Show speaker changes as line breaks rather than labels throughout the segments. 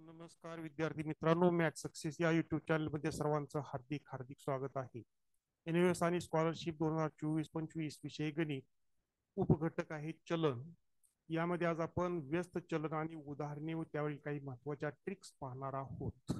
नमस्कार विद्यार्थी मित्रांनो, मॅथ सक्सेस या युट्यूब चॅनलमध्ये सर्वांचं हार्दिक हार्दिक स्वागत आहे. एनएस आणि स्कॉलरशिप 2024-25 विषय गणित उपघटक आहे चलन. यामध्ये आज आपण व्यस्त चलन आणि उदाहरणे व त्यावरील काही महत्वाच्या ट्रिक्स पाहणार आहोत.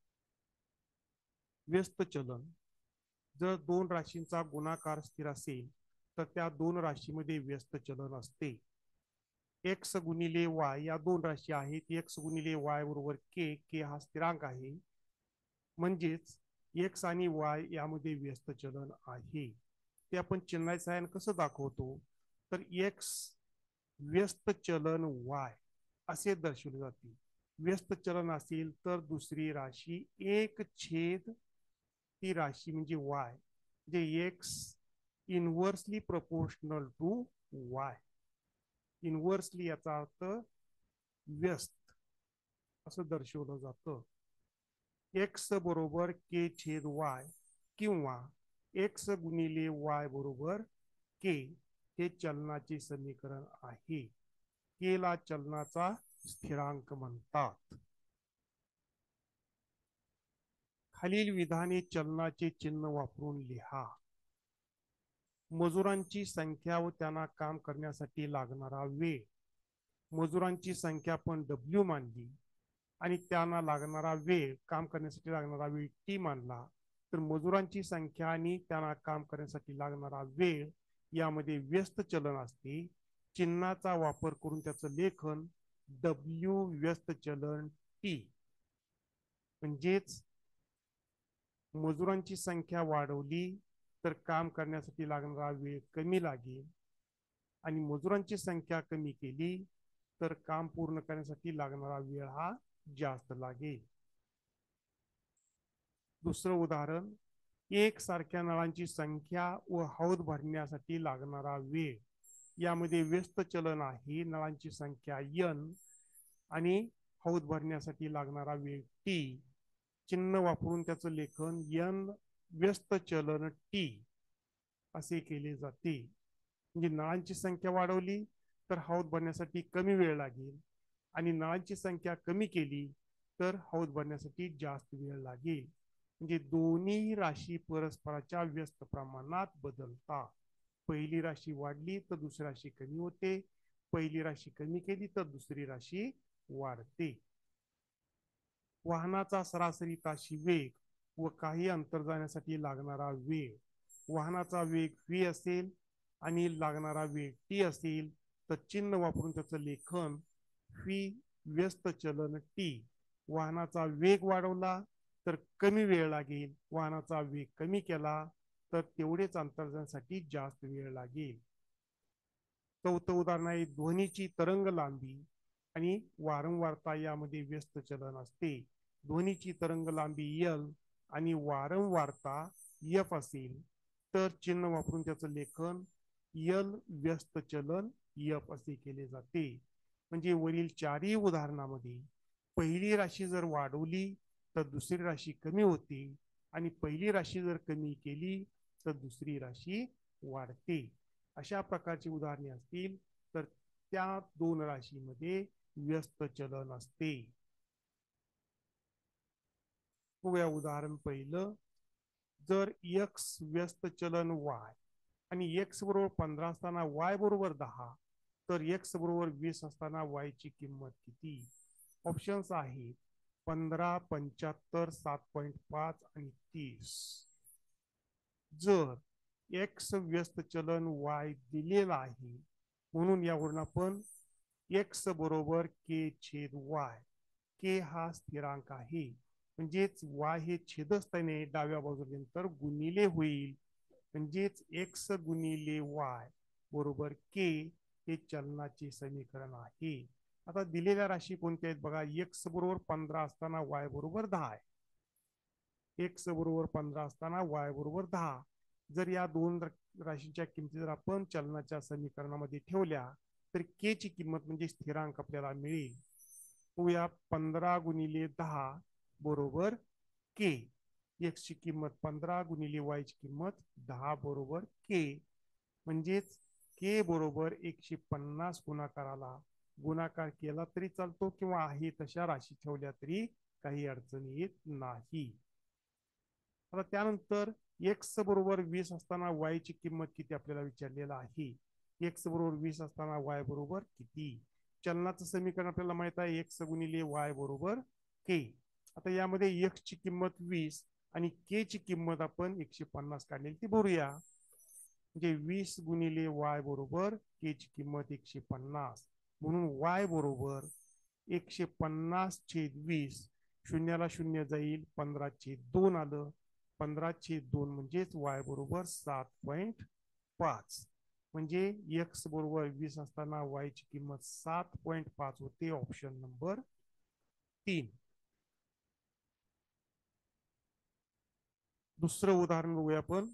व्यस्त चलन जर दोन राशींचा गुणाकार स्थिर असेल तर त्या दोन राशीमध्ये व्यस्त चलन असते. एक्स गुणिले वाय या दोन राशी आहेत. एक्स गुणिले वाय बरोबर के, के हा स्थिरांक आहे. म्हणजेच एक्स आणि वाय यामध्ये व्यस्त चलन आहे. ते आपण चिन्हाच्या साहाय्याने कसं दाखवतो, तर एक्स व्यस्त चलन वाय असे दर्शवले जाते. व्यस्त चलन असेल तर दुसरी राशी एक छेद ती राशी म्हणजे वाय, म्हणजे x inversely proportional to y. Inversely याचा अर्थ व्यस्त असं दर्शवलं जातं. एक्स बरोबर के छेद वाय किंवा एक्स गुणिले वाय बरोबर के हे चलनाचे समीकरण आहे. केला चलनाचा स्थिरांक म्हणतात. खालील विधाने चलनाचे चिन्ह वापरून लिहा. मजुरांची संख्या व त्यांना काम करण्यासाठी लागणारा वेळ. मजुरांची संख्या आपण डब्ल्यू मानली आणि त्यांना लागणारा वेळ, काम करण्यासाठी लागणारा वेळ टी मानला, तर मजुरांची संख्या आणि त्यांना काम करण्यासाठी लागणारा वेळ यामध्ये व्यस्त चलन असते. चिन्हाचा वापर करून त्याचं लेखन डब्ल्यू व्यस्त चलन टी. म्हणजेच मजुरांची संख्या वाढवली तर काम करण्यासाठी लागणारा वेळ कमी लागेल आणि मजुरांची संख्या कमी केली तर काम पूर्ण करण्यासाठी लागणारा वेळ हा जास्त लागेल. दुसरं उदाहरण, एक सारख्या नळांची संख्या व हौद भरण्यासाठी लागणारा वेळ. यामध्ये व्यस्त चलन आहे नळांची संख्या n आणि हौद भरण्यासाठी लागणारा वेळ टी. चिन्ह वापरून त्याचं लेखन n व्यस्त चलन टी असे केले जाते. म्हणजे नळांची संख्या वाढवली तर हौद भरण्यासाठी कमी वेळ लागेल आणि नळांची संख्या कमी केली तर हौद भरण्यासाठी जास्त वेळ लागेल. म्हणजे दोन्ही राशी परस्पराच्या व्यस्त प्रमाणात बदलतात. पहिली राशी वाढली तर दुसरी राशी कमी होते, पहिली राशी कमी केली तर दुसरी राशी वाढते. वाहनाचा सरासरी ताशी वेग व काही अंतर जाण्यासाठी लागणारा वेळ. वाहनाचा वेग v असेल आणि लागणारा वेग टी असेल तर चिन्ह वापरून त्याचं लेखन v व्यस्त चलन टी. वाहनाचा वेग वाढवला तर कमी वेळ लागेल, वाहनाचा वेग कमी केला तर तेवढेच अंतर जाण्यासाठी जास्त वेळ लागेल. चौथं उदाहरण आहे, ध्वनीची तरंग लांबी आणि वारंवारता यामध्ये व्यस्त चलन असते. ध्वनीची तरंग लांबी L आणि वारंवारता F असेल तर चिन्ह वापरून त्याचं लेखन L व्यस्त चलन F असे केले जाते. म्हणजे वरील चारही उदाहरणामध्ये पहिली राशी जर वाढवली तर दुसरी राशी कमी होते आणि पहिली राशी जर कमी केली तर दुसरी राशी वाढते. अशा प्रकारची उदाहरणे असतील तर त्या दोन राशीमध्ये व्यस्त चलन असते. बघूया उदाहरण पहिलं. जर x व्यस्त चलन y आणि x बरोबर 15 असताना y बरोबर 10 तर x बरोबर 20 असताना y ची किंमत किती? ऑप्शन्स आहेत 15, 75, 7.5 आणि 30. जर x व्यस्त चलन y दिलेला आहे म्हणून यावरून आपण x बरोबर k छेद y, k हा स्थिरांक आहे म्हणजेच y हे छेदस्थानी डाव्या बाजूनंतर गुणिले होईल. म्हणजेच x गुणिले y बरोबर k हे चलनाचे समीकरण आहे. आता दिलेल्या राशी कोणत्या आहेत बघा. x बरोबर 15 असताना y बरोबर 10 आहे. x बरोबर 15 असताना y बरोबर 10. जर या दोन राशींच्या किमती जर आपण चलनाच्या समीकरणामध्ये ठेवल्या तर k ची किंमत म्हणजे स्थिरांक आपल्याला मिळेल. बघूया 15 गुणिले 10 बरोबर k. x ची किंमत 15 गुणिले y ची किंमत 10 बरोबर k. म्हणजेच k बरोबर 150 गुणाकाराला गुणाकार केला तरी चालतो किंवा आहे तशा राशी ठेवल्या तरी काही अडचण येत नाही. आता त्यानंतर एक्स बरोबर 20 असताना वाय ची किंमत किती आपल्याला विचारलेला आहे. एक्स बरोबर 20 असताना वाय बरोबर किती. चलनाचं समीकरण आपल्याला माहित आहे एक्स गुणिले वाय बरोबर के. आता यामध्ये एक्स ची किंमत 20 आणि के ची किंमत आपण 150 काढलेली ती भरूया. म्हणजे 20 गुणिले वाय बरोबर के ची किंमत 150 म्हणून वाय बरोबर 150/20. शून्याला शून्य जाईल 15/2 आलं. 15/2 म्हणजेच वाय बरोबर 7.5. म्हणजे एक्स बरोबर 20 असताना वाय ची किंमत 7.5 होते. Option number 3. दुसरं उदाहरण बघूया आपण.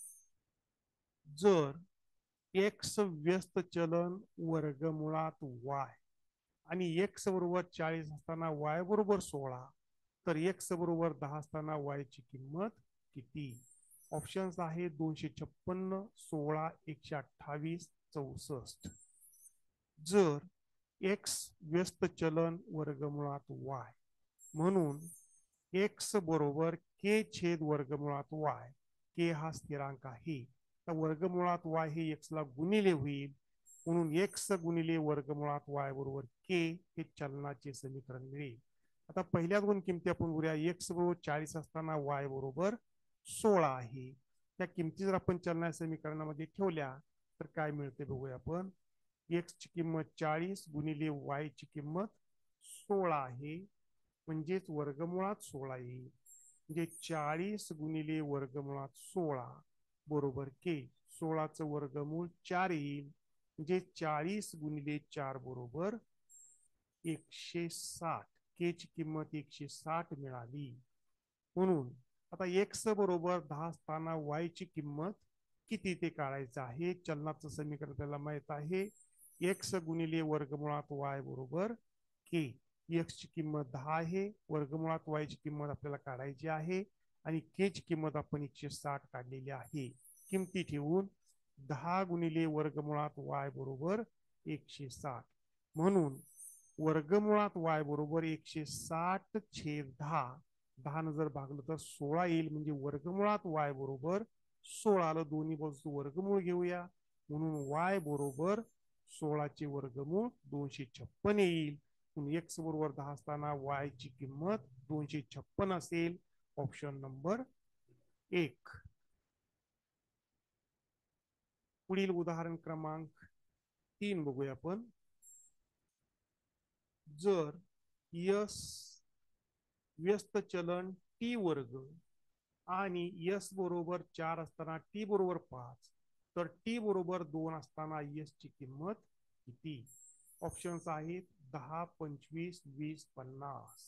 जर एक्स व्यस्त चलन वर्गमुळात वाय आणि एक्स बरोबर 40 असताना वाय बरोबर 16 तर एक्स बरोबर 10 असताना वाय ची किंमत किती. ऑप्शन्स आहे 256, 16, 128, 64. जर एक्स व्यस्त चलन वर्गमुळात वाय म्हणून एक्स बरोबर के छेद वर्गमुळात वाय. के हा स्थिरांक आहे. तर वर्गमुळात वाय हे एक्स ला गुणिले होईल म्हणून एक्स गुणिले वर्गमुळात वाय बरोबर के हे चलनाचे समीकरण मिळेल. आता पहिल्या दोन किमती आपण बघूया. एक्स बरोबर 40 असताना वाय बरोबर 16 आहे. त्या किमती जर आपण चलनाच्या समीकरणामध्ये ठेवल्या तर काय मिळते बघूया आपण. एक्स ची किंमत 40 गुणिले वाय ची किंमत 16 आहे म्हणजेच वर्गमुळात 16 येईल. म्हणजे 40 गुणिले वर्गमुळात 16 बरोबर के. 16चं वर्गमूळ 4 येईल म्हणजे 40 गुणिले 4 बरोबर 160. के ची किंमत 160 मिळाली. म्हणून आता एक्स बरोबर 10 असताना वाय ची किंमत किती ते काढायचं आहे. चलनाचं समीकरण त्याला माहित आहे एक्स गुणिले वर्गमुळात वाय बरोबर के. एक्स ची किंमत 10 आहे. वर्गमुळात वाय ची किंमत आपल्याला काढायची आहे आणि के ची किंमत आपण 160 काढलेली आहे. किमती ठेवून 10 गुणिले वर्गमुळात वाय बरोबर 160 म्हणून वर्गमुळात वाय बरोबर 160/10. 10 जर भागलं तर 16 येईल म्हणजे वर्गमुळात वाय बरोबर 16. दोन्ही बाजूचं वर्गमूळ घेऊया म्हणून वाय बरोबर 16चे वर्गमूळ 256 येईल. एक्स बरोबर 10 असताना वाय ची किंमत 256 असेल. Option number 1. पुढील उदाहरण क्रमांक 3 बघूया आपण. जर यस व्यस्त चलन टी वर्ग आणि यस बरोबर 4 असताना टी बरोबर 5 तर टी बरोबर 2 असताना यस ची किंमत किती. ऑप्शन्स आहेत 10, 25, 20, 50.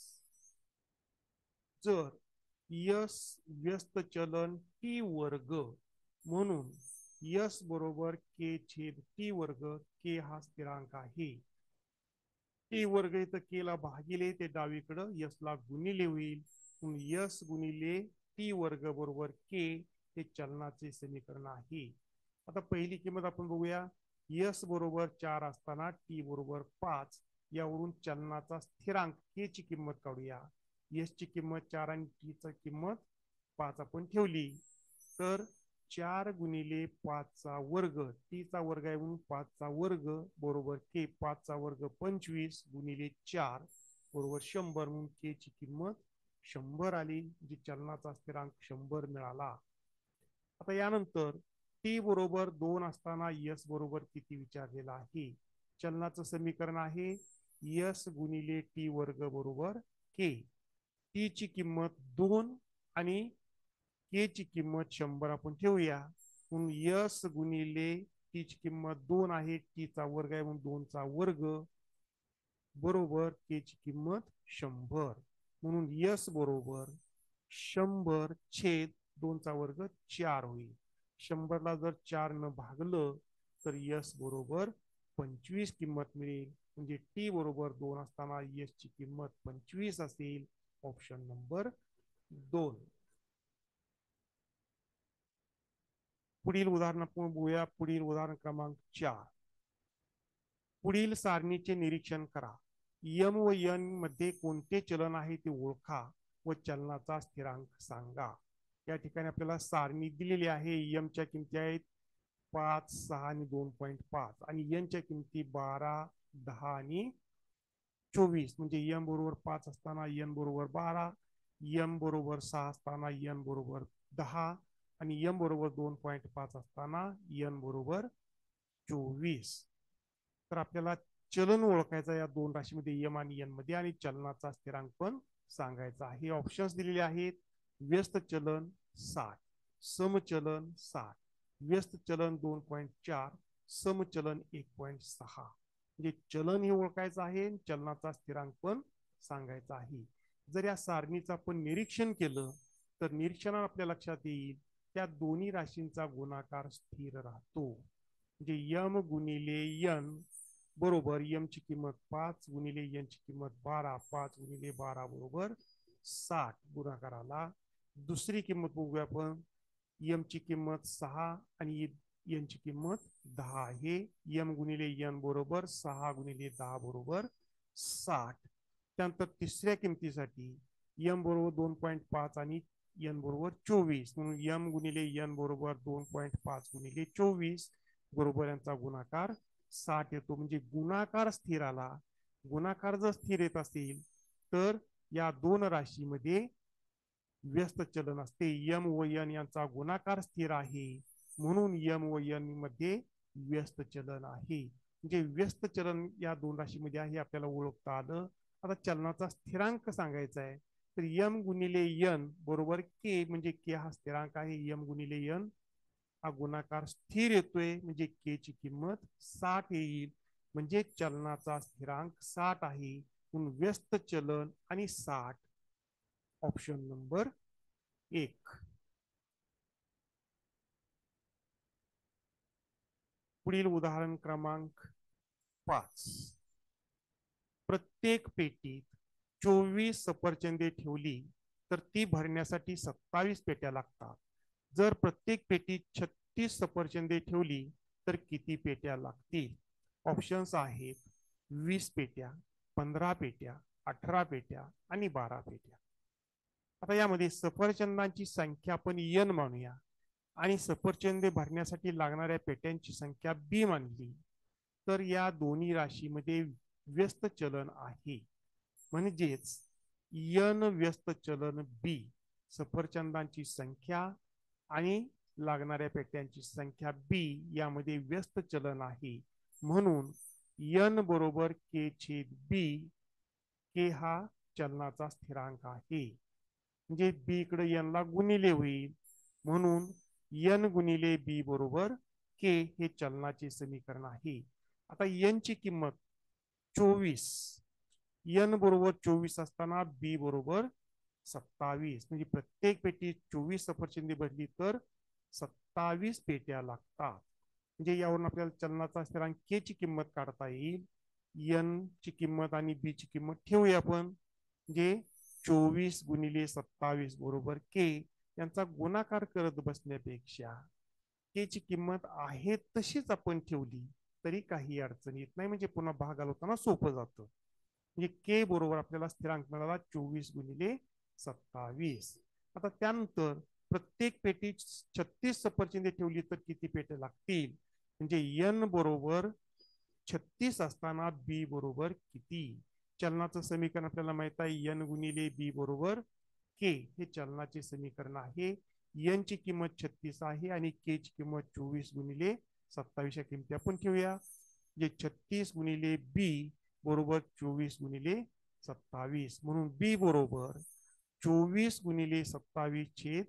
जर यस व्यस्त चलन टी वर्ग म्हणून यस बरोबर के छेद टी वर्ग. के हा स्थिरांक आहे. टी वर्ग इथं केला भागिले ते डावीकडं यस ला गुणिले होईल. यस गुणिले टी वर्ग बरोबर के हे चलनाचे समीकरण आहे. आता पहिली किंमत आपण बघूया. यस बरोबर 4 असताना टी बरोबर 5 यावरून चलनाचा स्थिरांक के ची किंमत काढूया. यस ची किंमत 4 आणि टी ची किंमत 5 आपण ठेवली तर 4 गुणिले 5 चा वर्ग. टी चा वर्ग आहे म्हणून 5 चा वर्ग बरोबर के. 5 चा वर्ग 25 गुणिले 4 बरोबर 100 म्हणून के ची किंमत 100 आली. जी चलनाचा स्थिरांक 100 मिळाला. आता यानंतर टी बरोबर 2 असताना यस बरोबर किती विचारलेला आहे. चलनाचं समीकरण आहे यस गुणिले टी वर्ग बरोबर के. टी ची किंमत 2 आणि के ची किंमत 100 आपण ठेवूया. म्हणून यस गुणिले टी ची किंमत 2 आहे. टी चा वर्ग आहे म्हणून 2 चा वर्ग बरोबर के ची किंमत 100. म्हणून यस बरोबर 100 छेद 2 चा वर्ग 4 होईल. 100 ला जर 4 न भागलं तर यस बरोबर 25 किंमत मिळेल. म्हणजे टी बरोबर 2 असताना यस ची किंमत 25 असेल. Option number 2. पुढील उदाहरण आपण बघूया. पुढील उदाहरण क्रमांक 4. पुढील सारणीचे निरीक्षण करा. यम व यन मध्ये कोणते चलन आहे ते ओळखा व चलनाचा स्थिरांक सांगा. या ठिकाणी आपल्याला सारणी दिलेली आहे. यमच्या किमती आहेत 5, 6 आणि 2.5 आणि यनच्या किमती 12, 10 आणि 24. म्हणजे यम बरोबर 5 असताना यन बरोबर 12, यम बरोबर 6 असताना यन बरोबर 10 आणि यम बरोबर 2.5 असताना यन बरोबर 24. तर आपल्याला चलन ओळखायचा या दोन राशीमध्ये यम आणि यन मध्ये आणि चलनाचा स्थिरांक पण सांगायचा आहे. ऑप्शन्स दिलेले आहेत. व्यस्त चलन 60, समचलन 60, व्यस्त चलन 2.4, समचलन 1.6. म्हणजे चलन हे ओळखायचं आहे, चलनाचा स्थिरांक पण सांगायचा आहे. जर या सारणीचं आपण निरीक्षण केलं तर निरीक्षणात आपल्या लक्षात येईल त्या दोन्ही राशींचा गुणाकार स्थिर राहतो. म्हणजे यम गुणिले यन बरोबर यम ची किंमत 5 गुणिले यन ची किंमत 12, 5 गुणिले 12 बरोबर 60 गुणाकाराला. दुसरी किंमत बघूया आपण. यम ची किंमत 6 आणि यन ची किंमत 10 आहे. यम गुणिले यन बरोबर 6 गुणिले 10 बरोबर 60. त्यानंतर तिसऱ्या किमतीसाठी यम बरोबर 2.5 आणि यन बरोबर 24 म्हणून यम गुणिले यन बरोबर 2.5 गुणिले 24 बरोबर यांचा गुणाकार 60 येतो. म्हणजे गुणाकार स्थिर आला. गुणाकार जर स्थिर येत असेल तर या दोन राशीमध्ये व्यस्त चलन असते. यम व यन यांचा गुणाकार स्थिर आहे म्हणून यम व यन मध्ये व्यस्त चलन आहे. म्हणजे व्यस्त चलन या दोन राशीमध्ये आहे आपल्याला ओळखता आलं. आता चलनाचा स्थिरांक सांगायचा आहे तर यम गुणिले यन बरोबर के. म्हणजे के हा स्थिरांक आहे. यम गुणिले यन हा गुणाकार स्थिर येतोय म्हणजे के ची किंमत 60 येईल. म्हणजे चलनाचा स्थिरांक 60 आहे म्हणून व्यस्त चलन आणि 60 ऑप्शन नंबर 1. पुढील उदाहरण क्रमांक 5. प्रत्येक पेटीत 24 सफरचंदे ठेवली तर ती भरण्यासाठी 27 पेट्या लागतात. जर प्रत्येक पेटीत 36 सफरचंदे ठेवली तर किती पेट्या लागतील? ऑप्शन्स आहेत 20 पेट्या, 15 पेट्या, 18 पेट्या आणि 12 पेट्या. आता यामध्ये सफरचंदांची संख्या आपण एन मानूया आणि सफरचंदे भरण्यासाठी लागणाऱ्या पेट्यांची संख्या बी मानली तर या दोन्ही राशीमध्ये व्यस्त चलन आहे. म्हणजेच यन व्यस्त चलन बी सफरचंदांची संख्या आणि लागणाऱ्या पेट्यांची संख्या बी यामध्ये व्यस्त चलन आहे. म्हणून यन बरोबर के छेद बी. के हा चलनाचा स्थिरांक आहे. म्हणजे बी इकडे यन ला गुणिले होईल म्हणून यन गुणिले बी बरोबर के हे चलनाचे समीकरण आहे. आता यन ची किंमत 24, यन बरोबर 24 असताना बी बरोबर 27. म्हणजे प्रत्येक पेटी 24 सफरचंदी भरली तर 27 पेट्या लागतात. म्हणजे यावरून आपल्याला चलनाचा स्थिरांक के ची किंमत काढता येईल. यन ची किंमत आणि बी ची किंमत ठेवूया आपण. म्हणजे 24 गुणिले 27 बरोबर के. यांचा गुणाकार करत बसण्यापेक्षा के ची किंमत आहे तशीच आपण ठेवली तरी काही अडचण येत नाही. म्हणजे पुन्हा भाग घालवताना सोपं जातं. म्हणजे के बरोबर आपल्याला स्थिरांक मिळाला 24 गुणिले 27. आता त्यानंतर प्रत्येक पेटी 36 सफरचंदे ठेवली तर किती पेट्या लागतील? म्हणजे यन बरोबर 36 असताना बी बरोबर किती? चलनाचं समीकरण आपल्याला माहित आहे यन गुणिले बी बरोबर के. हे चलनाचे समीकरण आहे. यन ची किंमत 36 आहे आणि के ची किंमत 24 गुणिले 27 या किमती आपण ठेवूया. जे 36 गुणिले बी बरोबर 24 गुणिले 27. म्हणून बी बरोबर 24 गुणिले 27 छेद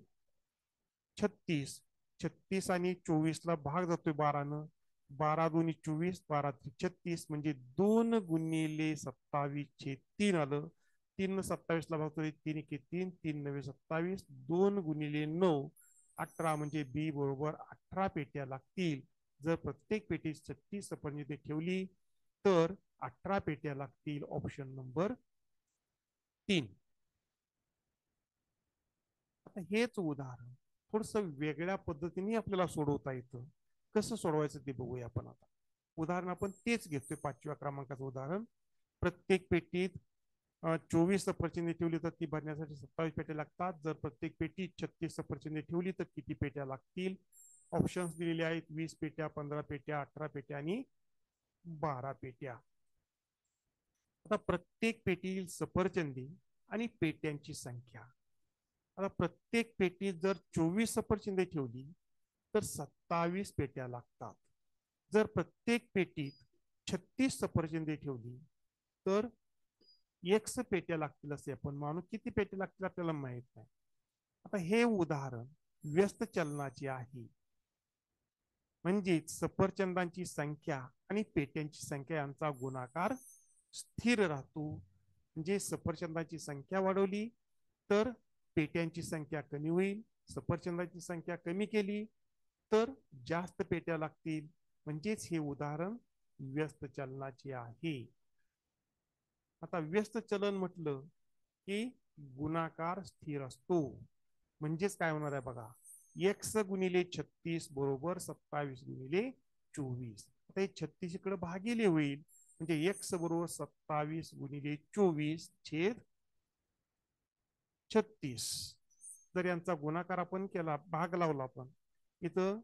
36. 36 आणि 24 ला भाग जातोय 12 न. 12 दोन्ही 24, 12 36 म्हणजे 2 गुणिले 27 छेद 3 आलं. 3 27 ला भागतोय 3 एके 3, 3 नवे 27, 2 गुणिले 9 18 म्हणजे बी बरोबर 18 पेट्या लागतील. जर प्रत्येक पेटी 36 सफरचंदे ठेवली तर 18 पेट्या लागतील. Option number 3. आता हेच उदाहरण थोडस वेगळ्या पद्धतीने आपल्याला सोडवता येतं. कसं सोडवायचं ते बघूया आपण आता. उदाहरण आपण तेच घेतोय 5व्या क्रमांकाचं उदाहरण. प्रत्येक पेटीत 24 सफरचंदे ठेवली तर ती भरण्यासाठी 27 पेट्या लागतात. जर प्रत्येक पेटीत 36 सफरचंदे ठेवली तर किती पेट्या लागतील? ऑप्शन्स दिलेले आहेत: 20 पेट्या, 15 पेट्या, 18 पेट्या आणि 12 पेट्या. आता प्रत्येक पेटीतील सफरचंदी आणि पेट्यांची संख्या. आता प्रत्येक पेटीत जर 24 सफरचंदे ठेवली तर 27 पेट्या लागतात. जर प्रत्येक पेटीत 36 सफरचंदे ठेवली तर एक्स पेट्या लागतील असे आपण मानू. किती पेट्या लागतील आपल्याला माहित नाही. आता हे उदाहरण व्यस्त चलनाचे आहे, म्हणजेच सफरचंदांची संख्या आणि पेट्यांची संख्या यांचा गुणाकार स्थिर राहतो. म्हणजे सफरचंदाची संख्या वाढवली तर पेट्यांची संख्या कमी होईल, सफरचंदाची संख्या कमी केली तर जास्त पेट्या लागतील. म्हणजेच हे उदाहरण व्यस्त चलनाचे आहे. आता व्यस्त चलन म्हटलं की गुणाकार स्थिर असतो. म्हणजेच काय होणार आहे बघा, एक्स गुणिले 36 बरोबर 27 गुणिले 24. आता हे 36 इकडे भागिले होईल, म्हणजे एक्स बरोबर 27 गुणिले 24 छेद 36. जर यांचा गुणाकार आपण केला, भाग लावला आपण, इथं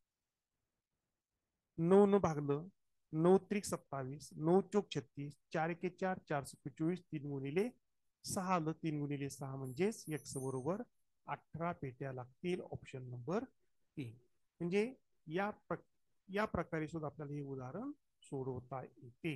9 न भागलं, 9 त्रिक 27, 9 चौक 36, 4 एके 4, 4 सके 24, 3 गुणिले 6 आलं, 3 गुणिले 6 म्हणजेच एक्स बरोबर 18 पेट्या लागतील. Option number 3. म्हणजे या प्रकारे सुद्धा आपल्याला हे उदाहरण सोडवता येते.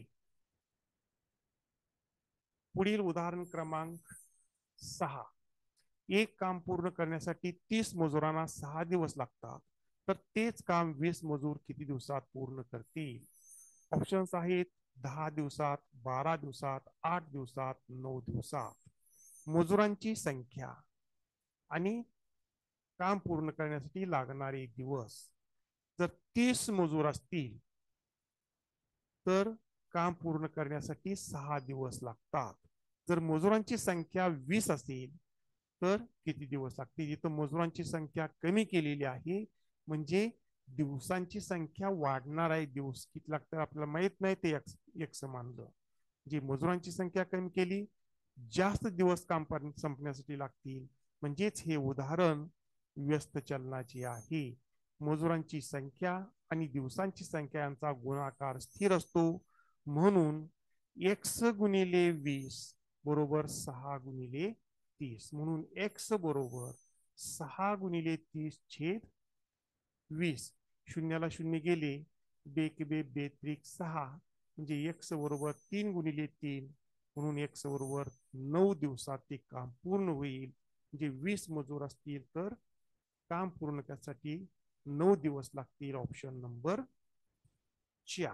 पुढील उदाहरण क्रमांक 6. एक काम पूर्ण करण्यासाठी 30 मजुरांना 6 दिवस लागतात, तर तेच काम 20 मजूर किती दिवसात पूर्ण करतील? ऑप्शन्स आहेत: 10 दिवसात, 12 दिवसात, 8 दिवसात, 9 दिवसात. मजुरांची संख्या आणि काम पूर्ण करण्यासाठी लागणारे दिवस. जर 30 मजूर असतील तर काम पूर्ण करण्यासाठी 6 दिवस लागतात. जर मजुरांची संख्या 20 असेल तर किती दिवस लागतील? इथं मजुरांची संख्या कमी केलेली आहे, म्हणजे दिवसांची संख्या वाढणार आहे. दिवस किती लागतात आपल्याला माहित नाही, ते एक्स मानलं. जी मजुरांची संख्या कमी केली, जास्त दिवस काम संपण्यासाठी लागतील. म्हणजेच हे उदाहरण व्यस्त चलनाचे आहे. मजुरांची संख्या आणि दिवसांची संख्या यांचा गुणाकार स्थिर असतो. म्हणून एक्स गुणिले 20 बरोबर 6 गुणिले 30. म्हणून एक्स बरोबर 6 गुणिले 30 छेद 20. शून्याला शून्य गेले, बेक बे बेत्रिक 6, म्हणजे एक्स बरोबर 3 गुणिले 3. म्हणून एक्स बरोबर 9 दिवसात ते काम पूर्ण होईल. म्हणजे 20 मजूर असतील तर काम पूर्ण करण्यासाठी 9 दिवस लागतील. Option number 4.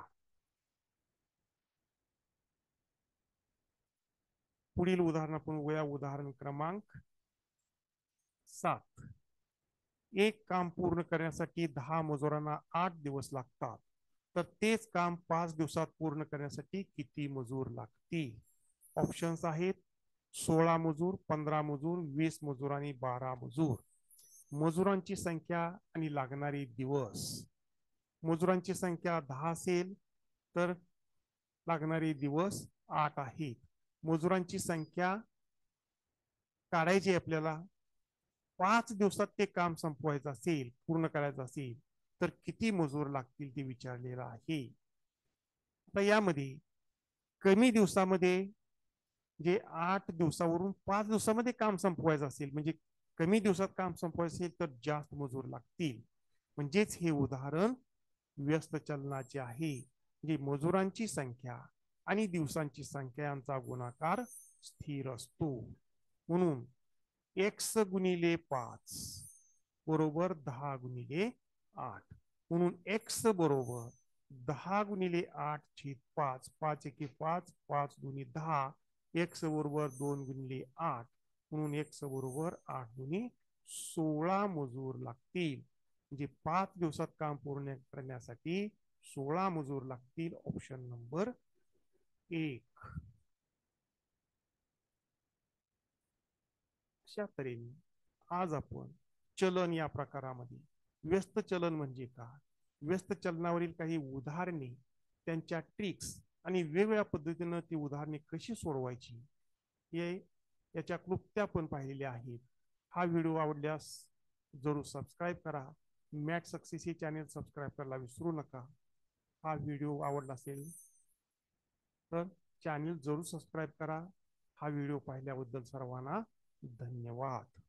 पुढील उदाहरण आपण बघूया. उदाहरण क्रमांक 7. एक काम पूर्ण करण्यासाठी 10 मजुरांना 8 दिवस लागतात, तर तेच काम 5 दिवसात पूर्ण करण्यासाठी किती मजूर लागतील? ऑप्शन्स आहेत: 16 मजूर, 15 मजूर, 20 मजूर आणि 12 मजूर. मजुरांची संख्या आणि लागणारे दिवस. मजुरांची संख्या 10 असेल तर लागणारे दिवस 8 आहेत. मजुरांची संख्या काढायची आपल्याला, 5 दिवसात ते काम संपवायचं असेल, पूर्ण करायचं असेल तर किती मजूर लागतील ते विचारलेलं आहे. आता यामध्ये कमी दिवसामध्ये जे 8 दिवसावरून 5 दिवसामध्ये काम संपवायचं असेल, म्हणजे कमी दिवसात काम संपवायचं असेल तर जास्त मजूर लागतील. म्हणजेच हे उदाहरण व्यस्त चलनाचे आहे. म्हणजे मजुरांची संख्या आणि दिवसांची संख्या यांचा गुणाकार स्थिर असतो. म्हणून एक्स गुणिले 5 बरोबर 10 गुणिले 8. म्हणून एक्स बरोबर 10 गुणिले 8 छेद 5. 5 एके 5, 5 दुनी 10. एक्स बरोबर 2 गुणिले 8. म्हणून एक्स बरोबर 8 दुनी 16 मजूर लागतील. म्हणजे 5 दिवसात काम पूर्ण करण्यासाठी 16 मजूर लागतील. Option number 1. अशा तऱ्हेने आज आपण चलन या प्रकारामध्ये व्यस्त चलन म्हणजे काय, व्यस्त चलनावरील काही उदाहरणे त्यांच्या ट्रिक्स आणि वेगवेगळ्या पद्धतीनं ती उदाहरणे कशी सोडवायची हे याच्या क्लुप्त्या पण पाहिलेल्या आहेत. हा व्हिडिओ आवडल्यास जरूर सबस्क्राईब करा. मॅथ सक्सेस हे चॅनेल सबस्क्राईब करायला विसरू नका. हा व्हिडिओ आवडला असेल तर चॅनेल जरूर सबस्क्राईब करा. हा व्हिडिओ पाहिल्याबद्दल सर्वांना धन्यवाद.